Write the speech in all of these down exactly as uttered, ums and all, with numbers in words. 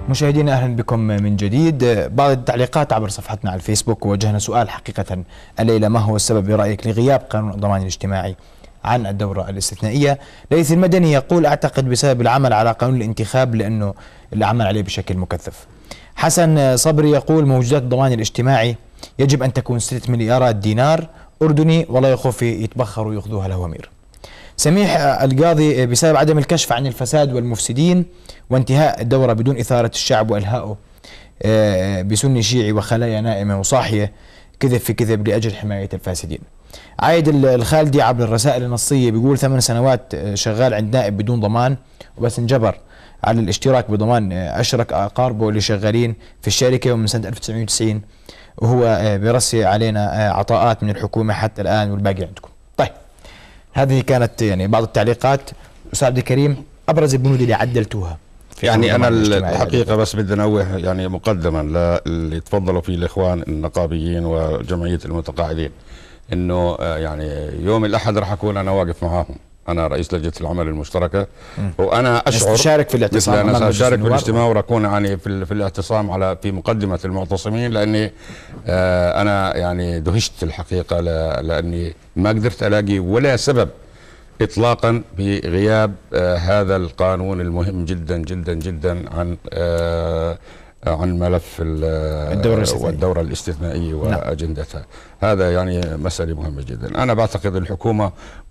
مشاهدينا اهلا بكم من جديد. بعض التعليقات عبر صفحتنا على الفيسبوك، ووجهنا سؤال حقيقة الليلة: ما هو السبب برأيك لغياب قانون الضمان الاجتماعي عن الدورة الاستثنائية؟ ليث المدني يقول: اعتقد بسبب العمل على قانون الانتخاب لانه العمل عليه بشكل مكثف. حسن صبري يقول: موجودات الضمان الاجتماعي يجب ان تكون ستة مليارات دينار اردني، ولا يخوف يتبخروا وياخذوها الهوامير. سميح القاضي: بسبب عدم الكشف عن الفساد والمفسدين وانتهاء الدورة بدون إثارة الشعب وإلهائه بسني شيعي وخلايا نائمة وصاحية، كذب في كذب لأجل حماية الفاسدين. عايد الخالدي عبر الرسائل النصية بيقول: ثمان سنوات شغال عند نائب بدون ضمان، وبس انجبر على الاشتراك بضمان أشرك أقاربه اللي شغالين في الشركة ومن سنة ألف وتسعمئة وتسعين، وهو برسي علينا عطاءات من الحكومة حتى الآن والباقي عندكم. طيب، هذه كانت يعني بعض التعليقات. أستاذ عبد الكريم، أبرز البنود اللي عدلتوها. يعني أنا الحقيقة بس بدي أنوه يعني مقدما للي تفضلوا فيه الإخوان النقابيين وجمعية المتقاعدين، إنه يعني يوم الأحد راح أكون أنا واقف معاهم، أنا رئيس لجنة العمل المشتركة، وأنا أشعر أشارك في الاعتصام، أنا أشارك في الاجتماع وأكون يعني في, في الاعتصام على في مقدمة المعتصمين، لأني آه أنا يعني دهشت الحقيقة لأني ما قدرت ألاقي ولا سبب إطلاقا بغياب آه هذا القانون المهم جدا جدا جدا عن آه عن ملف الدورة والدورة الاستثنائية وأجندتها. هذا يعني مسألة مهمة جدا. أنا بعتقد الحكومة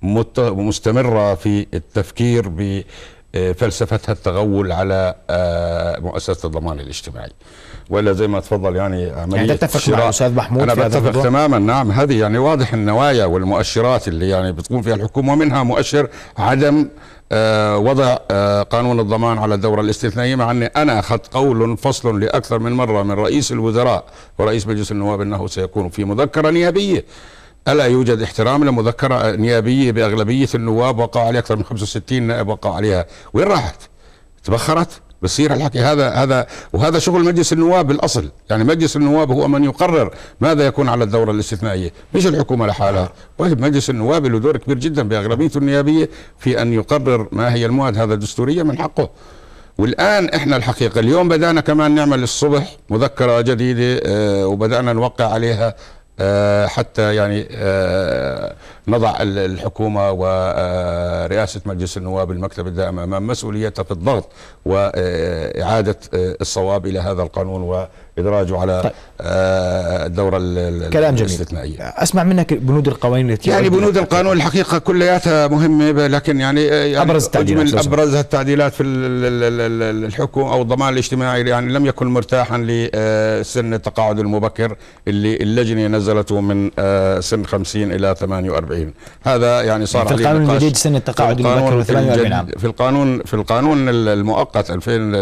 مستمرة في التفكير بفلسفتها التغول على مؤسسة الضمان الاجتماعي، ولا زي ما تفضل يعني عملية يعني تتفق مع الأستاذ محمود؟ أنا بتفق تماما. نعم، هذه يعني واضح النوايا والمؤشرات اللي يعني بتقوم فيها الحكومة، ومنها مؤشر عدم آه وضع آه قانون الضمان على الدورة الاستثنائية، مع أني أنا أخذت قول فصل لأكثر من مرة من رئيس الوزراء ورئيس مجلس النواب أنه سيكون في مذكرة نيابية. ألا يوجد احترام لمذكرة نيابية بأغلبية النواب وقع عليها أكثر من خمسة وستين نائب وقع عليها؟ وين راحت؟ تبخرت؟ بصير الحكي هذا هذا وهذا شغل مجلس النواب بالاصل. يعني مجلس النواب هو من يقرر ماذا يكون على الدوره الاستثنائيه، مش الحكومه لحالها. واجب مجلس النواب له دور كبير جدا باغلبيته النيابيه في ان يقرر ما هي المواد، هذا دستوريا من حقه. والان احنا الحقيقه اليوم بدانا كمان نعمل الصبح مذكره جديده آه وبدانا نوقع عليها آه حتى يعني آه نضع الحكومة ورئاسة مجلس النواب المكتب الدائم أمام مسؤوليتها في الضغط وإعادة الصواب إلى هذا القانون وإدراجه على طيب. الدورة كلام الاستثنائية. جميل. أسمع منك بنود القوانين التي يعني بنود القانون الحقيقة كلياتها مهمة، لكن يعني, يعني أبرز التعديلات أبرزها التعديلات في الحكم أو الضمان الاجتماعي. يعني لم يكن مرتاحا لسن التقاعد المبكر اللي اللجنة نزلته من سن خمسين إلى ثمانية وأربعين. هذا يعني صار في القانون الجديد سن التقاعد المبكر ثمانية وأربعين عام. في القانون في القانون المؤقت ألفين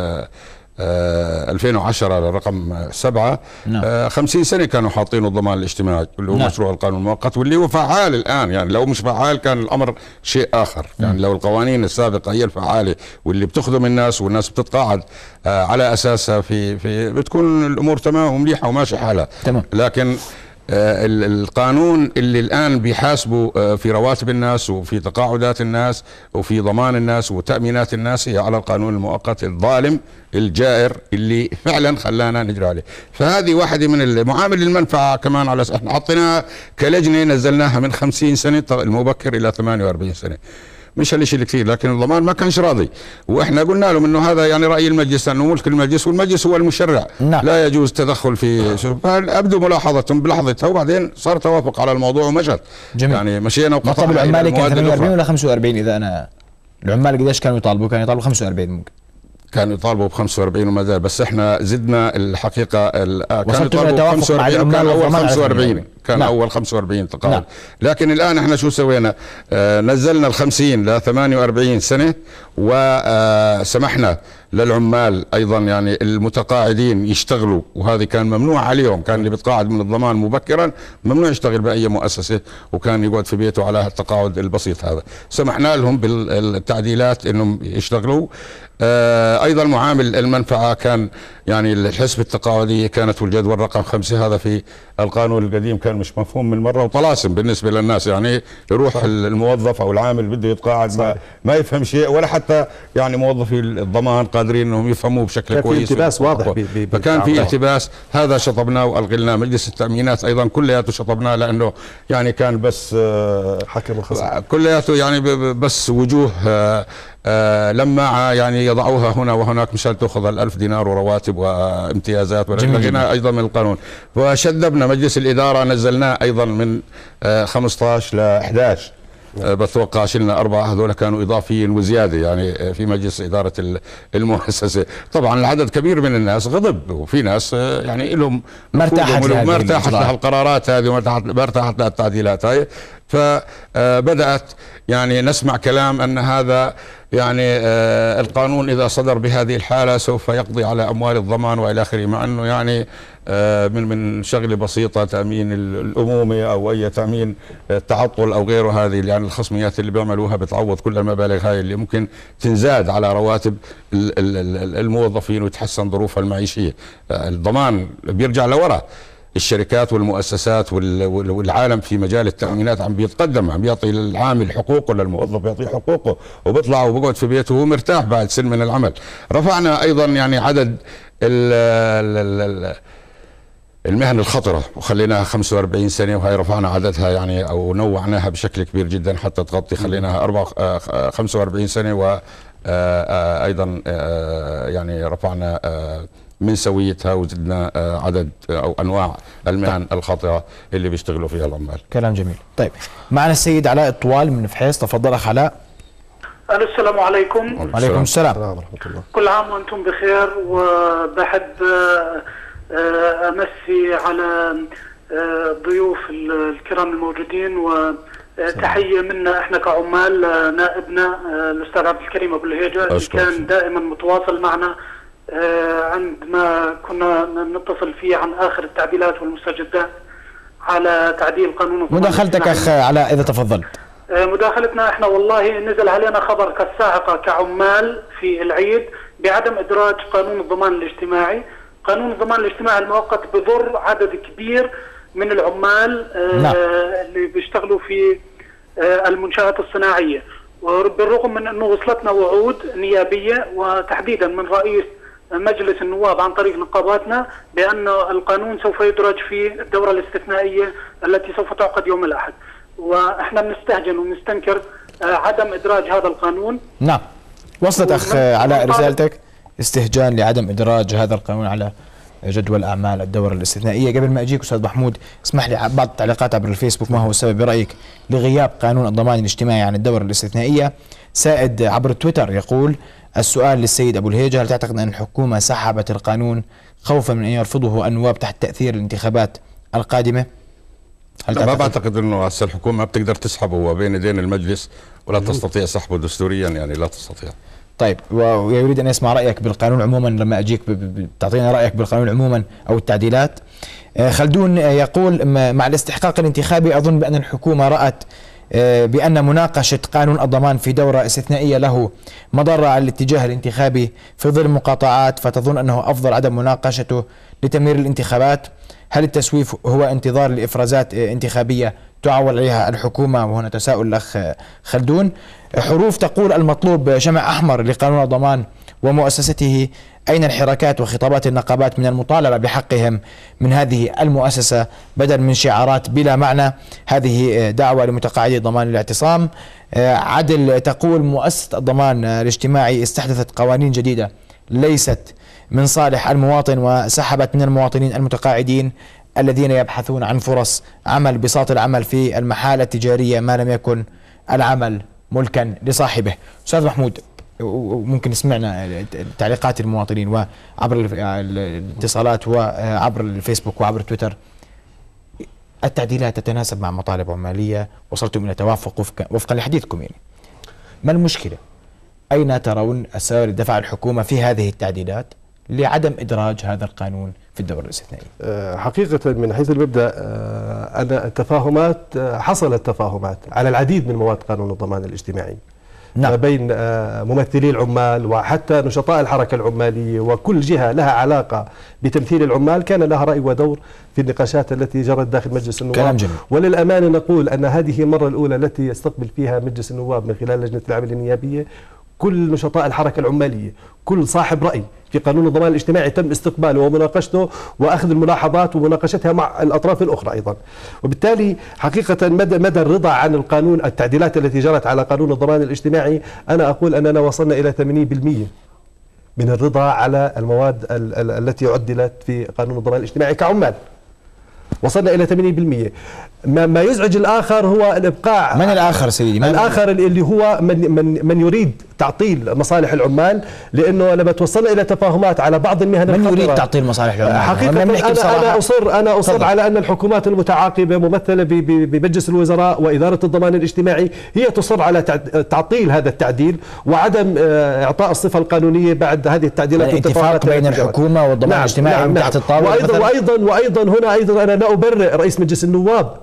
ألفين وعشرة رقم سبعة نعم. خمسين سنة كانوا حاطين الضمان الاجتماعي اللي هو نعم. مشروع القانون المؤقت، واللي هو فعال الآن. يعني لو مش فعال كان الأمر شيء آخر. يعني لو القوانين السابقة هي الفعالة واللي بتخدم الناس والناس بتتقاعد على أساسها في في بتكون الأمور تمام ومليحة وماشي حالها تمام. لكن القانون اللي الآن بيحاسبوا في رواتب الناس وفي تقاعدات الناس وفي ضمان الناس وتأمينات الناس هي على القانون المؤقت الظالم الجائر اللي فعلا خلانا نجري عليه. فهذه واحدة من المعامل المنفعة كمان. على احنا حطيناها كلجنة نزلناها من خمسين سنة المبكر إلى ثمانية وأربعين سنة، مش هالشيء الكثير. لكن الضمان ما كانش راضي، واحنا قلنا لهم انه هذا يعني راي المجلس، انه ملك المجلس والمجلس هو المشرع نعم. لا يجوز تدخل في شو. ابدوا ملاحظتهم بلحظتها، وبعدين صار توافق على الموضوع ومشت. جميل. يعني مشينا وقطعنا. طب العمال كان ثمانية وأربعين ولا خمسة وأربعين؟ اذا انا العمال قديش كانوا يطالبوا؟ كانوا يطالبوا خمسة وأربعين ممكن. كانوا يطالبوا ب خمسة وأربعين وما زال، بس احنا زدنا الحقيقه كانوا يطالبوا ب خمسة وأربعين، كان اول خمسة وأربعين كان نعم. اول خمسة وأربعين تقاعد نعم. لكن الان احنا شو سوينا؟ آه نزلنا ال خمسين ل ثمانية وأربعين سنه، وسمحنا للعمال ايضا يعني المتقاعدين يشتغلوا، وهذه كان ممنوع عليهم. كان اللي بيتقاعد من الضمان مبكرا ممنوع يشتغل باي مؤسسه، وكان يقعد في بيته على التقاعد البسيط هذا. سمحنا لهم بالتعديلات انهم يشتغلوا. آه ايضا معامل المنفعه كان يعني الحسبه التقاعديه كانت والجدول رقم خمسه، هذا في القانون القديم كان كان مش مفهوم من مره، وطلاسم بالنسبه للناس، يعني يروح صحيح. الموظف او العامل بده يتقاعد ما, ما يفهم شيء، ولا حتى يعني موظفي الضمان قادرين انهم يفهموه بشكل كان كويس. في التباس واضح، فكان في التباس، هذا شطبناه والغيناه. مجلس التامينات ايضا كلياته شطبناه، لانه يعني كان بس حكم الخصم كلياته يعني بس وجوه آه لما يعني يضعوها هنا وهناك مشان تأخذ الألف دينار ورواتب وامتيازات، ولغينا أيضا من القانون. فشدبنا مجلس الإدارة، نزلناه أيضا من آه خمسة عشر ل أحد عشر. أه بتوقع شلنا أربعة، هذول كانوا إضافيين وزيادة يعني في مجلس إدارة المؤسسة. طبعا العدد كبير من الناس غضب، وفي ناس يعني لهم ما ارتاحت ما ارتاحت لها القرارات هذه وما ارتاحت لها التعديلات هاي. فبدأت يعني نسمع كلام أن هذا يعني آه القانون إذا صدر بهذه الحالة سوف يقضي على أموال الضمان وإلى آخره، مع أنه يعني آه من من شغلة بسيطة، تأمين الأمومة أو أي تأمين التعطل أو غيره، هذه يعني الخصميات اللي بيعملوها بتعوض كل المبالغ هاي اللي ممكن تنزاد على رواتب الموظفين وتحسن ظروفها المعيشية. آه الضمان بيرجع لورا، الشركات والمؤسسات والعالم في مجال التأمينات عم بيتقدم، عم بيعطي للعامل حقوقه، للموظف بيعطيه حقوقه، وبيطلع وبقعد في بيته وهو مرتاح بعد سن من العمل. رفعنا ايضا يعني عدد المهن الخطرة وخليناها خمسة وأربعين سنة، وهي رفعنا عددها يعني او نوعناها بشكل كبير جدا حتى تغطي، خليناها أربعة خمسة وأربعين سنة، وايضا يعني رفعنا من سويتها وزدنا عدد أو أنواع المهن الخاطئة اللي بيشتغلوا فيها العمال. كلام جميل. طيب معنا السيد علاء الطوال من فحيص، تفضل أخ علاء. السلام عليكم. وعليكم السلام ورحمة الله. كل عام وأنتم بخير، وبحب أمسي على ضيوف الكرام الموجودين، وتحية منا احنا كعمال نائبنا الأستاذ عبد الكريم أبو الهيجة اللي كان دائما متواصل معنا عندما كنا نتصل فيه عن آخر التعديلات والمستجدات على تعديل قانون الضمان. مداخلتك أخ علاء إذا تفضلت. مداخلتنا احنا والله نزل علينا خبر كالصاعقة كعمال في العيد بعدم إدراج قانون الضمان الاجتماعي. قانون الضمان الاجتماعي المؤقت بضر عدد كبير من العمال نعم. اللي بيشتغلوا في المنشآت الصناعية، وبالرغم من أنه وصلتنا وعود نيابية وتحديدا من رئيس مجلس النواب عن طريق نقاباتنا بأن القانون سوف يدرج في الدورة الاستثنائية التي سوف تعقد يوم الأحد، وإحنا بنستهجن ونستنكر عدم إدراج هذا القانون. نعم، وصلت أخ علاء رسالتك، استهجان لعدم إدراج هذا القانون على جدول أعمال الدورة الاستثنائية. قبل ما أجيك أستاذ محمود، اسمح لي بعض التعليقات عبر الفيسبوك. ما هو السبب برأيك لغياب قانون الضمان الاجتماعي عن الدورة الاستثنائية؟ سائد عبر تويتر يقول: السؤال للسيد أبو الهيجة، هل تعتقد أن الحكومة سحبت القانون خوفا من أن يرفضه النواب تحت تأثير الانتخابات القادمة؟ هل لا، ما بعتقد أنه هسه الحكومة ما بتقدر تسحبه، وبين يدين المجلس ولا تستطيع سحبه دستوريا، يعني لا تستطيع. طيب، ويريد أن يسمع رأيك بالقانون عموما، لما أجيك تعطينا رأيك بالقانون عموما أو التعديلات. خلدون يقول: مع الاستحقاق الانتخابي أظن بأن الحكومة رأت بأن مناقشة قانون الضمان في دورة استثنائية له مضرة على الاتجاه الانتخابي في ظل المقاطعات، فتظن أنه أفضل عدم مناقشته لتمرير الانتخابات. هل التسويف هو انتظار لإفرازات انتخابية تعول عليها الحكومة؟ وهنا تساؤل الأخ خلدون. حروف تقول: المطلوب جمع أحمر لقانون الضمان ومؤسسته، أين الحركات وخطابات النقابات من المطالبة بحقهم من هذه المؤسسة بدل من شعارات بلا معنى؟ هذه دعوة لمتقاعدي ضمان الاعتصام. عدل تقول: مؤسسة الضمان الاجتماعي استحدثت قوانين جديدة ليست من صالح المواطن، وسحبت من المواطنين المتقاعدين الذين يبحثون عن فرص عمل بساط العمل في المحال التجارية ما لم يكن العمل ملكا لصاحبه. أستاذ محمود، وممكن سمعنا تعليقات المواطنين وعبر الاتصالات وعبر الفيسبوك وعبر تويتر. التعديلات تتناسب مع مطالب عمالية، وصلتم إلى توافق وفقا لحديثكم، يعني ما المشكلة؟ أين ترون السبب اللي دفع الحكومة في هذه التعديلات لعدم إدراج هذا القانون في الدورة الاستثنائية؟ حقيقة من حيث المبدأ أن التفاهمات، حصلت تفاهمات على العديد من مواد قانون الضمان الاجتماعي، ما بين ممثلي العمال وحتى نشطاء الحركة العمالية وكل جهة لها علاقة بتمثيل العمال كان لها رأي ودور في النقاشات التي جرت داخل مجلس النواب. وللأمانة نقول أن هذه المرة الأولى التي يستقبل فيها مجلس النواب من خلال لجنة العمل النيابية كل نشطاء الحركة العمالية، كل صاحب رأي في قانون الضمان الاجتماعي تم استقباله ومناقشته وأخذ الملاحظات ومناقشتها مع الأطراف الأخرى أيضا. وبالتالي حقيقة مدى, مدى الرضا عن القانون التعديلات التي جرت على قانون الضمان الاجتماعي أنا أقول أننا وصلنا إلى ثمانين بالمئة من الرضا على المواد ال ال التي عدلت في قانون الضمان الاجتماعي كعمال، وصلنا إلى ثمانين بالمئة. ما, ما يزعج الآخر هو الإبقاء. من الآخر سيدي؟ من الآخر اللي هو من, من, من يريد تعطيل مصالح العمال، لأنه لما توصلنا إلى تفاهمات على بعض المهن من الخطرة يريد تعطيل مصالح العمال؟ حقيقة أنا, أنا أصر أنا أصر طبعا. على أن الحكومات المتعاقبة ممثلة بمجلس الوزراء وإدارة الضمان الاجتماعي هي تصر على تعطيل هذا التعديل وعدم إعطاء الصفة القانونية بعد هذه التعديلات. اتفاق بين الحكومة والضمان نعم الاجتماعي نعم تحت الطاولة. وأيضا وأيضا وأيضا هنا أيضا أنا لا أبرئ رئيس مجلس النواب،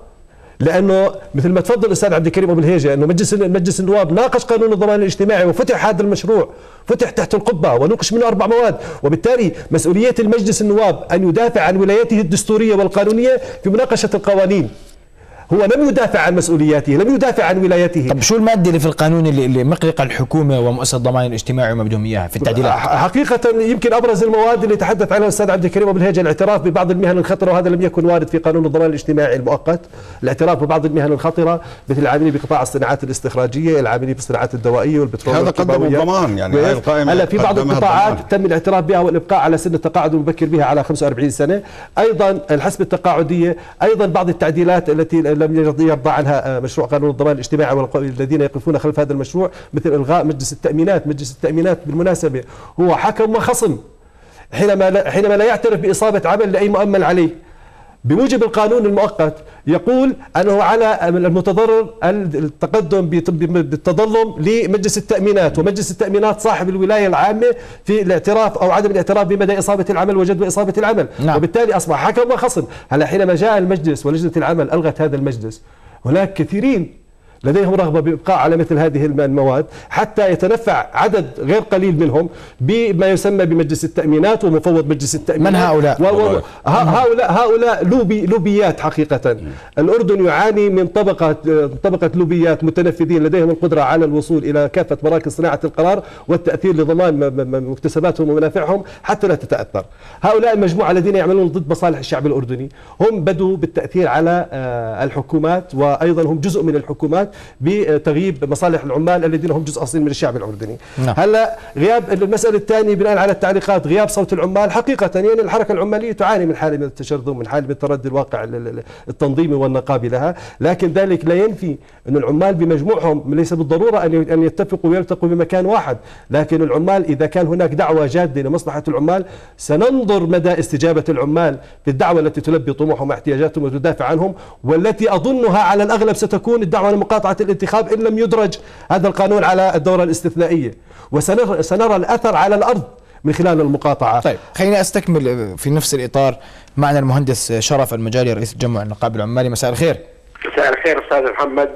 لانه مثل ما تفضل الاستاذ عبد الكريم ابو الهيجه انه مجلس مجلس النواب ناقش قانون الضمان الاجتماعي وفتح هذا المشروع، فتح تحت القبه ونوقش منه اربع مواد، وبالتالي مسؤوليه المجلس النواب ان يدافع عن ولايته الدستوريه والقانونيه في مناقشه القوانين. هو لم يدافع عن مسؤولياته، لم يدافع عن ولايته. طب شو الماده اللي في القانون اللي, اللي مقلقه الحكومه ومؤسسه الضمان الاجتماعي وما بدهم اياها في التعديلات؟ حقيقه يمكن ابرز المواد اللي تحدث عنها الاستاذ عبد الكريم ابو الهيجه الاعتراف ببعض المهن الخطره، وهذا لم يكن وارد في قانون الضمان الاجتماعي المؤقت. الاعتراف ببعض المهن الخطره مثل العاملين بقطاع الصناعات الاستخراجيه، العاملين في الصناعات الدوائيه والبترول. هذا قدم الضمان يعني هاي القائمه. هلا في بعض القطاعات تم الاعتراف بها والابقاء على سن التقاعد المبكر بها على خمسة وأربعين سنه، ايضا الحسبه التقاعديه، ايضا بعض التعديلات التي لم يرضى عنها مشروع قانون الضمان الاجتماعي والذين يقفون خلف هذا المشروع، مثل الغاء مجلس التامينات. مجلس التامينات بالمناسبه هو حكم وخصم حينما لا حينما لا يعترف باصابه عمل لاي مؤمن عليه. بموجب القانون المؤقت يقول انه على المتضرر التقدم بالتظلم لمجلس التامينات، ومجلس التامينات صاحب الولايه العامه في الاعتراف او عدم الاعتراف بمدى اصابه العمل وجدوى اصابه العمل. نعم. وبالتالي اصبح حكم وخصم. هلا حينما جاء المجلس ولجنه العمل الغت هذا المجلس، هناك كثيرين لديهم رغبة بإبقاء على مثل هذه المواد حتى يتنفع عدد غير قليل منهم بما يسمى بمجلس التأمينات ومفوض مجلس التأمينات. من هؤلاء؟ و و هؤلاء هؤلاء لوبي لوبيات حقيقة. الأردن يعاني من طبقة طبقة لوبيات متنفذين لديهم القدرة على الوصول إلى كافة مراكز صناعة القرار والتأثير لضمان مكتسباتهم ومنافعهم حتى لا تتأثر. هؤلاء المجموعة الذين يعملون ضد مصالح الشعب الأردني هم بدوا بالتأثير على الحكومات، وأيضا هم جزء من الحكومات بتغييب مصالح العمال الذين هم جزء اصيل من الشعب الاردني. نعم. هلا غياب المساله الثانيه بناء على التعليقات، غياب صوت العمال. حقيقه يعني الحركه العماليه تعاني من حاله من التشرذم، من حاله من تردي الواقع التنظيمي والنقابي لها، لكن ذلك لا ينفي ان العمال بمجموعهم ليس بالضروره ان ان يتفقوا ويلتقوا بمكان واحد، لكن العمال اذا كان هناك دعوه جاده لمصلحه العمال سننظر مدى استجابه العمال في الدعوه التي تلبي طموحهم واحتياجاتهم وتدافع عنهم، والتي اظنها على الاغلب ستكون الدعوه لمقاطعه الانتخاب إن لم يدرج هذا القانون على الدورة الاستثنائية، وسنرى سنرى الأثر على الأرض من خلال المقاطعة. طيب خليني أستكمل في نفس الإطار. معنا المهندس شرف المجالي رئيس تجمع النقابة العمالي. مساء الخير. مساء الخير أستاذ محمد،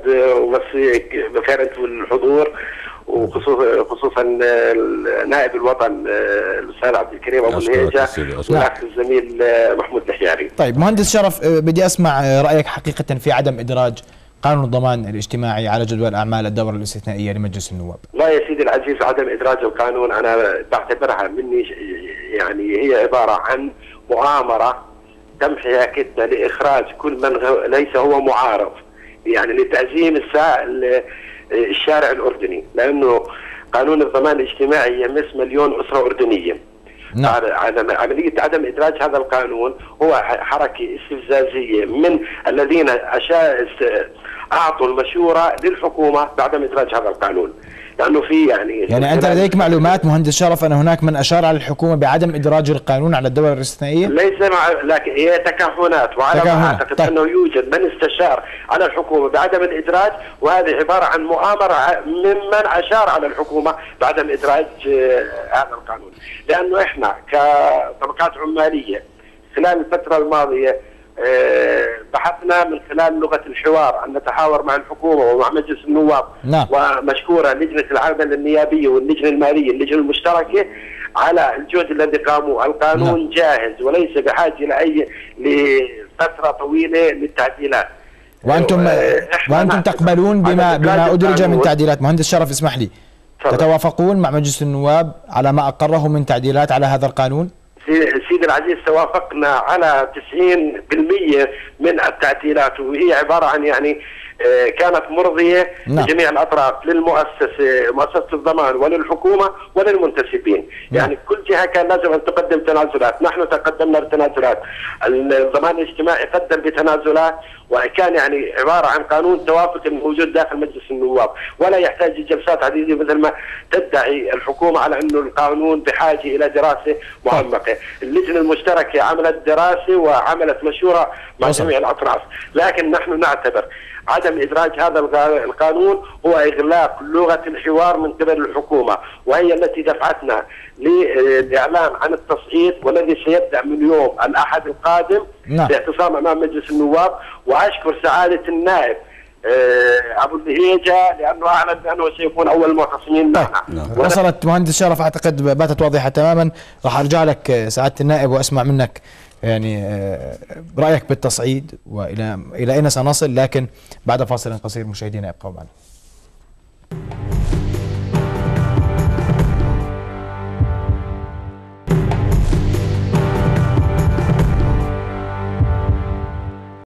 ومسيك بخير أنت والحضور، وخصوصا خصوصا نائب الوطن الاستاذ عبد الكريم ابو الهيجه والاخ الزميل محمود الحياري. طيب مهندس شرف، بدي اسمع رايك حقيقه في عدم ادراج قانون الضمان الاجتماعي على جدول اعمال الدوره الاستثنائيه لمجلس النواب. لا يا سيدي العزيز، عدم ادراج القانون انا بعتبرها مني يعني هي عباره عن مؤامره تم حياكتها لاخراج كل من ليس هو معارض، يعني لتأزيم الشارع الاردني، لانه قانون الضمان الاجتماعي يمس مليون اسره اردنيه. نعم. عمليه عدم ادراج هذا القانون هو حركه استفزازيه من الذين اعطوا المشوره للحكومه بعدم ادراج هذا القانون، لانه في يعني يعني انت لديك معلومات مهندس شرف ان هناك من اشار على الحكومه بعدم ادراج القانون على الدوره الاستثنائيه؟ ليس مع لكن هي تكهنات، وعلى ما اعتقد طيب. انه يوجد من استشار على الحكومه بعدم الادراج، وهذه عباره عن مؤامره ممن اشار على الحكومه بعدم ادراج هذا القانون، لانه احنا كطبقات عماليه خلال الفتره الماضيه بحثنا من خلال لغة الحوار أن نتحاور مع الحكومة ومع مجلس النواب. نعم. ومشكورة لجنة العمل النيابية واللجنة المالية اللجنة المشتركة على الجهد الذي قاموا. القانون نعم. جاهز وليس بحاجة إلى أي لفترة طويلة للتعديلات. وأنتم وأنتم تقبلون بما بما أدرج من تعديلات. مهندس شرف اسمح لي، تتوافقون مع مجلس النواب على ما أقره من تعديلات على هذا القانون؟ سيدي العزيز توافقنا على تسعين بالمئة من التعديلات، وهي عبارة عن يعني كانت مرضية نعم. لجميع الأطراف، للمؤسسة مؤسسة الضمان وللحكومة وللمنتسبين. نعم. يعني كل جهة كان لازم أن تقدم تنازلات، نحن تقدمنا بتنازلات، الضمان الاجتماعي قدم بتنازلات، وكان يعني عبارة عن قانون توافق موجود داخل مجلس النواب، ولا يحتاج جلسات عديدة مثل ما تدعي الحكومة على أنه القانون بحاجة إلى دراسة معمقة. اللجنة المشتركة عملت دراسة وعملت مشورة مع وصل. جميع الأطراف، لكن نحن نعتبر عدم إدراج هذا القانون هو إغلاق لغة الحوار من قبل الحكومة، وهي التي دفعتنا للإعلان عن التصعيد والذي سيبدأ من يوم الأحد القادم نعم. باعتصام أمام مجلس النواب. وأشكر سعادة النائب أبو الهيجة لأنه أعلن بأنه سيكون أول معتصمين معنا. نعم. وصلت مهندس شرف، أعتقد باتت واضحة تماما. راح أرجع لك سعادة النائب وأسمع منك يعني رأيك بالتصعيد وإلى إلى أين سنصل، لكن بعد فاصل قصير مشاهدينا ابقوا معنا.